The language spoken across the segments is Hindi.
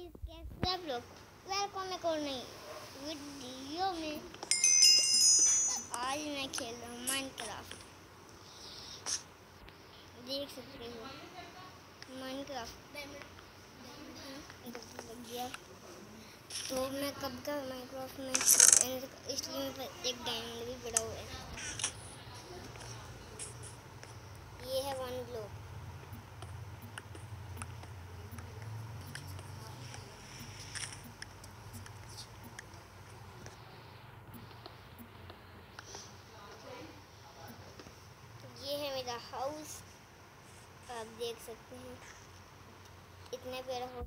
कैसे आप लोग वेलकम एक और नई वीडियो में। आज मैं खेल रहा हूँ माइनक्राफ्ट। देख सकते हो माइनक्राफ्ट लग गया। तो मैं कब का माइनक्राफ्ट में इसलिए मेरे पास एक डायमंड भी पड़ा हुआ है। ये है 1 ब्लॉक। ये है मेरा हाउस, आप देख सकते हैं इतना प्यारा हो।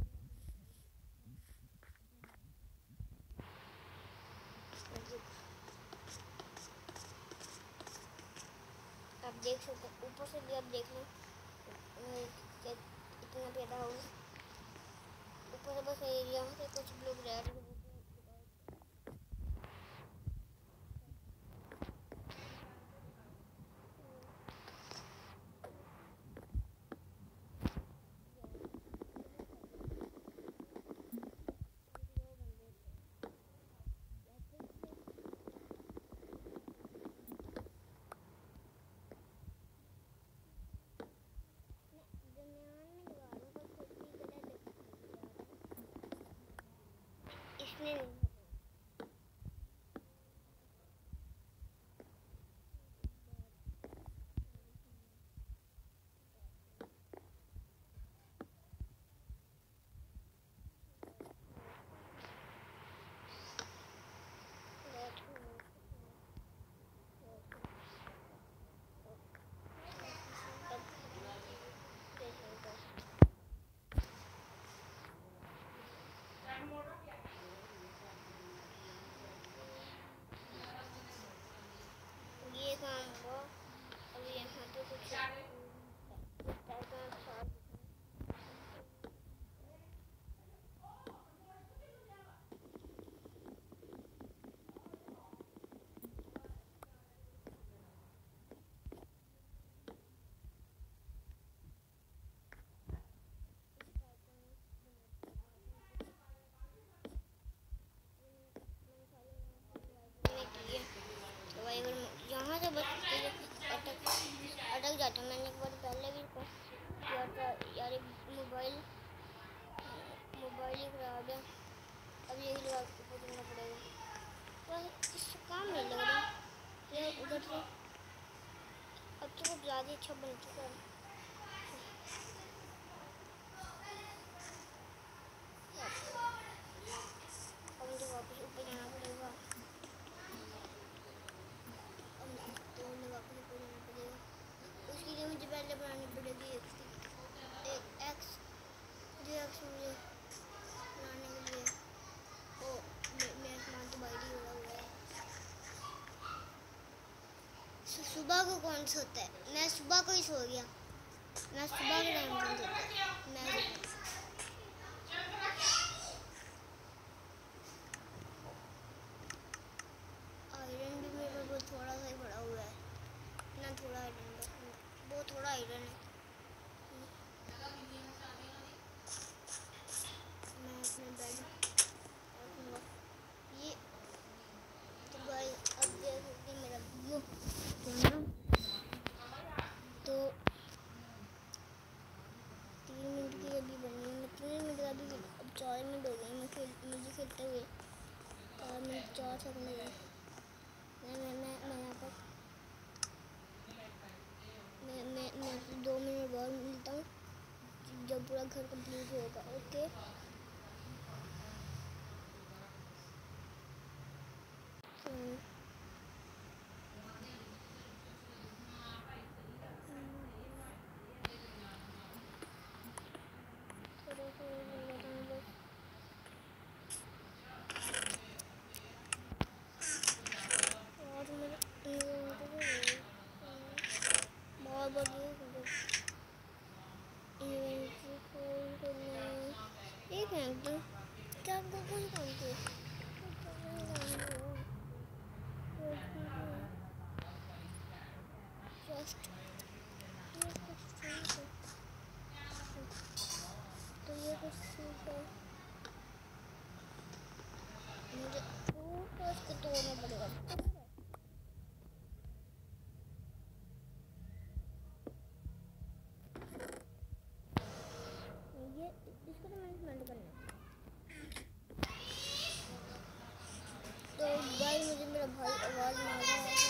आप देख सकते हैं ऊपर से भी, आप देख लो इतना प्यारा हाउस। ऊपर से बस एरिया से कुछ लोग रह रहे हैं। इसने ये काम हुआ। अब यहाँ पे कुछ इस टाइप का यहाँ से बस अटक जाता। मैंने एक बार पहले भी किया था यार, मोबाइल ही खराब है। अब यही लगा के करना पड़ेगा। तो इससे काम नहीं लग रहा ये उधर से। अब तो कुछ ज़्यादा अच्छा बन चुका है। अब मुझे वापस ऊपर जाना पड़ेगा। उसके लिए मुझे पहले बनानी पड़ेगी एक एक्स मुझे बनाने के लिए। ओ मेरा सामान तो बाहर ही उड़ा हुआ है। सुबह को कौन सोता है? मैं सुबह को ही सो गया। मैं सुबह के टाइम कौन सोता है? मैं आयरन भी मेरे पास थोड़ा सा ही पड़ा हुआ है ना, थोड़ा आयरन बहुत थोड़ा आयरन है। मैं अपने बेड रखूँगा ये। तो गाइस अब देख सकते हैं मेरा व्यू तो 3 मिनट की अभी बनी है। मैं 3 मिनट का भी अब 4 मिनट हो गए मुझे खेलते हुए। 4 मिनट 4 सेकंड हो गए। मैं यहाँ पर मैं 2 मिनट बाद मिलता हूँ जब पूरा घर कंप्लीट होगा। ओके एक मिनट क्या कौन तो ये कुछ ठीक है। मुझे तो इसको तोड़ना पड़ेगा। ये इसको तो मैंने स्मेल करना है। तो भाई मुझे मेरा भाई आवाज़ मार रहा है।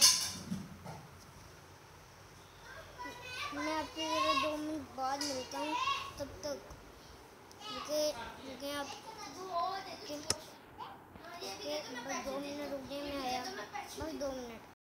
मैं आपसे ज़रा 2 मिनट बाद मिलता हूँ। तब तक रुके आप बस 2 मिनट रुक जाए। मैं आया बस 2 मिनट।